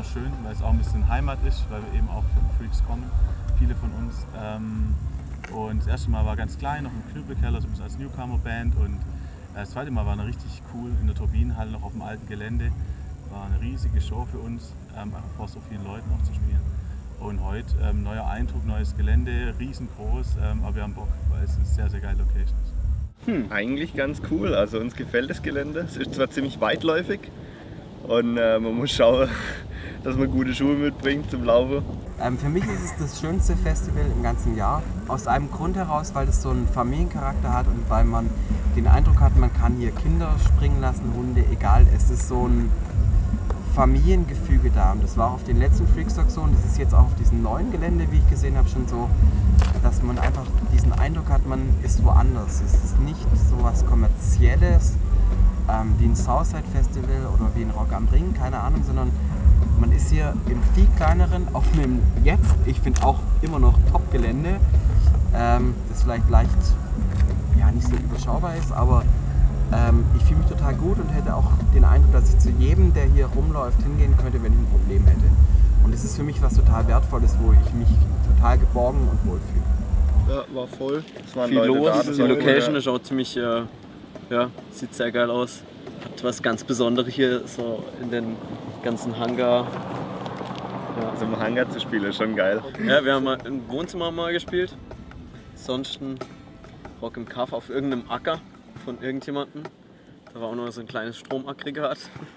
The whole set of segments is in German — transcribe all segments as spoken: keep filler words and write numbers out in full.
schön, weil es auch ein bisschen Heimat ist, weil wir eben auch von Freaks kommen, viele von uns. Ähm, und das erste Mal war ganz klein, noch im Knüppelkeller, so ein bisschen als Newcomer-Band. Und das zweite Mal war eine richtig cool in der Turbinenhalle, noch auf dem alten Gelände. War eine riesige Show für uns, ähm, einfach vor so vielen Leuten auch zu spielen. Und heute ähm, neuer Eindruck, neues Gelände, riesengroß, ähm, aber wir haben Bock, weil es eine sehr, sehr geile Location ist. Hm, eigentlich ganz cool. Also uns gefällt das Gelände. Es ist zwar ziemlich weitläufig und äh, man muss schauen, dass man gute Schuhe mitbringt zum Laufen. Ähm, für mich ist es das schönste Festival im ganzen Jahr. Aus einem Grund heraus, weil es so einen Familiencharakter hat und weil man den Eindruck hat, man kann hier Kinder springen lassen, Hunde, egal. Es ist so ein Familiengefüge da. Und das war auf den letzten Freakstock so und das ist jetzt auch auf diesem neuen Gelände, wie ich gesehen habe, schon so, dass man einfach diesen Eindruck hat, man ist woanders. Es ist nicht so was Kommerzielles ähm, wie ein Southside Festival oder wie ein Rock am Ring, keine Ahnung, sondern man ist hier im viel kleineren, auf einem jetzt, ich finde auch immer noch Top-Gelände, ähm, das vielleicht leicht ja, nicht so überschaubar ist, aber ähm, ich fühle mich total gut und hätte auch den Eindruck, dass ich zu jedem, der hier rumläuft, hingehen könnte, wenn ich ein Problem hätte. Und es ist für mich was total Wertvolles, wo ich mich total geborgen und wohlfühle. Ja, war voll. Es waren Viel Leute los, da, das die war Location cool, ist auch ziemlich, äh, ja, sieht sehr geil aus. Hat was ganz Besonderes hier, so in den ganzen Hangar. ja. Also im Hangar zu spielen ist schon geil. Ja, wir haben mal im Wohnzimmer mal gespielt. Ansonsten Rock im Kaff auf irgendeinem Acker von irgendjemandem. Da war auch noch so ein kleines Stromaggregat.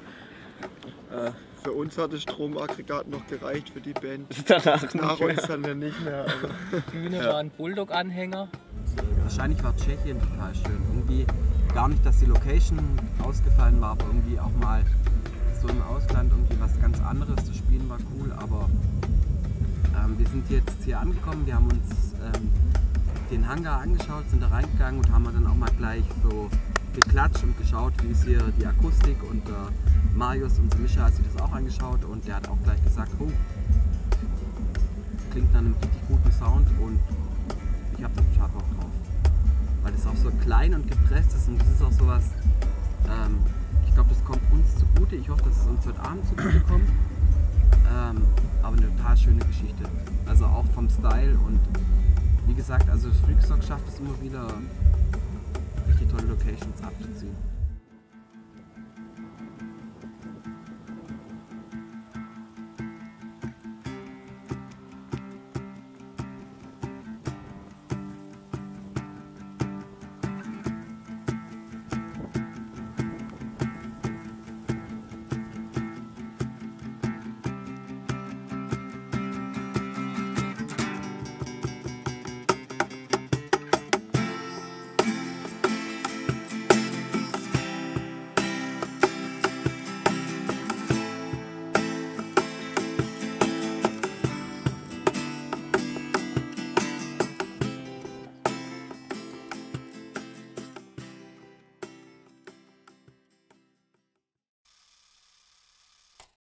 äh, Für uns hat das Stromaggregat noch gereicht für die Band. danach Nach nicht uns dann nicht mehr. Aber Die Bühne Ja. war ein Bulldog-Anhänger. Wahrscheinlich war Tschechien total schön. Irgendwie gar nicht, dass die Location ausgefallen war, aber irgendwie auch mal so im Ausland irgendwie was ganz anderes zu spielen war cool. Aber ähm, wir sind jetzt hier angekommen, wir haben uns ähm, den Hangar angeschaut, sind da reingegangen und haben dann auch mal gleich so geklatscht und geschaut, wie ist hier die Akustik, und äh, Marius, unser Mischer, hat sich das auch angeschaut und der hat auch gleich gesagt, oh, klingt nach einem richtig guten Sound und ich habe da total Bock drauf. Weil es auch so klein und gepresst ist und das ist auch sowas, ähm, ich glaube, das kommt uns zugute, ich hoffe, dass es uns heute Abend zugute kommt, ähm, aber eine total schöne Geschichte, also auch vom Style und wie gesagt, also das Freakstock schafft es immer wieder, richtig tolle Locations abzuziehen.